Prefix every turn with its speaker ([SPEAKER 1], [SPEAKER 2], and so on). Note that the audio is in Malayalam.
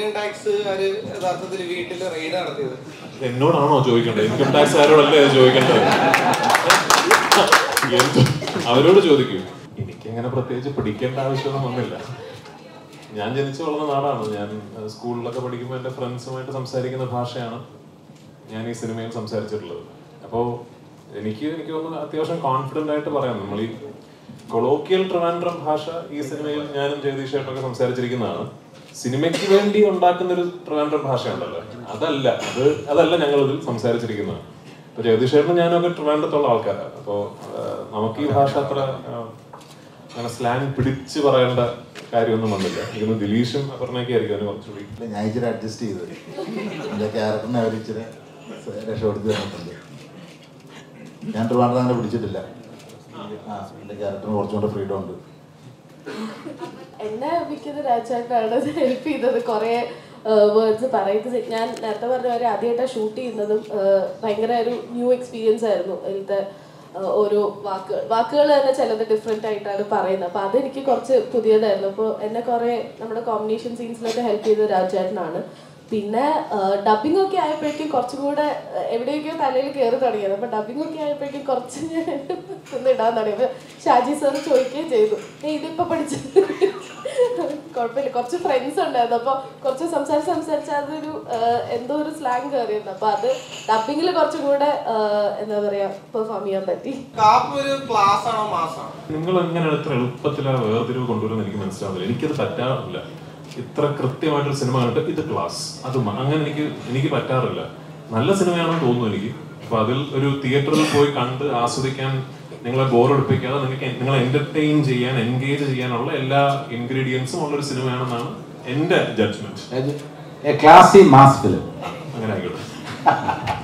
[SPEAKER 1] ഇൻകം ടാക്സ് യഥാർത്ഥത്തിൽ വീട്ടിൽ റെയ്ഡ് നടത്തിയത്?
[SPEAKER 2] എന്നോടാണോ ചോദിക്കേണ്ടത്? ഇൻകം ടാക്സ് ആരോടല്ലേ ചോദിക്കേണ്ടത്? അവരോട് ചോദിക്കും. എനിക്കങ്ങനെ പ്രത്യേകിച്ച് പഠിക്കേണ്ട ആവശ്യമൊന്നും വന്നില്ല. ഞാൻ ജനിച്ചു വളർന്ന നാടാണ്. ഞാൻ സ്കൂളിലൊക്കെ പഠിക്കുമ്പോൾ എൻ്റെ ഫ്രണ്ട്സുമായിട്ട് സംസാരിക്കുന്ന ഭാഷയാണ് ഞാൻ ഈ സിനിമയിൽ സംസാരിച്ചിട്ടുള്ളത്. അപ്പോൾ എനിക്ക് തോന്നുന്നു അത്യാവശ്യം കോൺഫിഡൻ്റ് ആയിട്ട് പറയാം. നമ്മൾ ഈ കൊളോക്കിയൽ ട്രിവാൻഡ്രം ഭാഷ ഈ സിനിമയിൽ ഞാനും ജഗദീഷായിട്ടൊക്കെ സംസാരിച്ചിരിക്കുന്നതാണ്. സിനിമയ്ക്ക് വേണ്ടി ഉണ്ടാക്കുന്നൊരു ട്രിവാൻഡ്രം ഭാഷയുണ്ടല്ലോ, അതല്ല ഞങ്ങളിതിൽ സംസാരിച്ചിരിക്കുന്നത്. ഇപ്പോൾ ജഗദീഷേട്ടനും ഞാനൊക്കെ ട്രിവാൻഡ്രത്തുള്ള ആൾക്കാരാണ്. അപ്പോൾ നമുക്ക് ഈ ഭാഷ അത്ര അങ്ങനെ സ്ലാങ് പിടിച്ച് പറയേണ്ട കാര്യമൊന്നും വന്നില്ല. ഇതൊന്ന് ദിലീഷും അപർണയൊക്കെ ആയിരിക്കും അതിന് കുറച്ചുകൂടി.
[SPEAKER 3] ഞാൻ ഇച്ചിരി അഡ്ജസ്റ്റ് ചെയ്തു. എൻ്റെ ക്യാരക്ടറിനെ അവർ ഇച്ചിരി രക്ഷപ്പെടുത്തി തന്നിട്ടുണ്ട്. ഞാൻ ട്രിവാൻഡ്രം അങ്ങനെ പിടിച്ചിട്ടില്ല. എൻ്റെ ക്യാരക്ടറിന് കുറച്ചുകൂടെ ഫ്രീഡം ഉണ്ട്.
[SPEAKER 4] എന്നെ മിക്കത് രാജാട്ടാണ് ഹെൽപ്പ് ചെയ്തത്. കുറേ വേർഡ്സ് പറയുന്നത് ഞാൻ നേരത്തെ പറഞ്ഞ പോലെ ആദ്യമായിട്ടാണ് ഷൂട്ട് ചെയ്യുന്നതും ഭയങ്കര ഒരു ന്യൂ എക്സ്പീരിയൻസ് ആയിരുന്നു. അതിലത്തെ ഓരോ വാക്കുകൾ തന്നെ ചിലത് ഡിഫറെൻ്റ് ആയിട്ടാണ് പറയുന്നത്. അപ്പോൾ അതെനിക്ക് കുറച്ച് പുതിയതായിരുന്നു. അപ്പോൾ എന്നെ കുറേ നമ്മുടെ കോമ്പിനേഷൻ സീൻസിലൊക്കെ ഹെൽപ്പ് ചെയ്തത് രാജാട്ടനാണ്. പിന്നെ ഡബിങ് ഒക്കെ ആയപ്പോഴേക്കും കുറച്ചും കൂടെ എവിടെയൊക്കെയോ തലയിൽ കയറി തുടങ്ങിയത്. അപ്പോൾ ഡബിങ് ഒക്കെ ആയപ്പോഴേക്കും കുറച്ച് ഞാൻ ഇടാൻ തുടങ്ങിയത്. ഷാജി സാർ ചോദിക്കുകയും ചെയ്തു, ഇതിപ്പോൾ പഠിച്ചത് കുഴപ്പമില്ല. കുറച്ച് ഫ്രണ്ട്സ് ഉണ്ടായിരുന്നു. അപ്പോൾ കുറച്ച് സംസാരിച്ച് അതൊരു എന്തോ ഒരു സ്ലാങ് കയറിയിരുന്നു. അപ്പോൾ അത് ഡബിങ്ങിൽ കുറച്ചും കൂടെ എന്താ പറയുക പെർഫോം ചെയ്യാൻ പറ്റി.
[SPEAKER 2] നിങ്ങൾ എങ്ങനെ എത്ര എളുപ്പത്തിലാണ് വേർതിരിവ് കൊണ്ടുവരുന്നത് എനിക്ക് മനസ്സിലാവില്ല. എനിക്കത് പറ്റാറില്ല. ഇത്ര കൃത്യമായിട്ടൊരു സിനിമ കണ്ടിട്ട് ഇത് ക്ലാസ് അത് അങ്ങനെ എനിക്ക് പറ്റാറില്ല. നല്ല സിനിമയാണെന്ന് തോന്നുന്നു എനിക്ക്. അപ്പൊ അതിൽ ഒരു തിയേറ്ററിൽ പോയി കണ്ട് ആസ്വദിക്കാൻ, നിങ്ങളെ ബോറടിപ്പിക്കാതെ നിങ്ങളെ എന്റർടൈൻ ചെയ്യാൻ, എൻഗേജ് ചെയ്യാനുള്ള എല്ലാ ഇൻഗ്രീഡിയൻസും ഉള്ളൊരു സിനിമയാണെന്നാണ് എന്റെ ജഡ്ജ്മെന്റ്.
[SPEAKER 5] ക്ലാസി മാസ് ഫിലിം
[SPEAKER 2] അങ്ങനെ ആയിക്കോട്ടെ.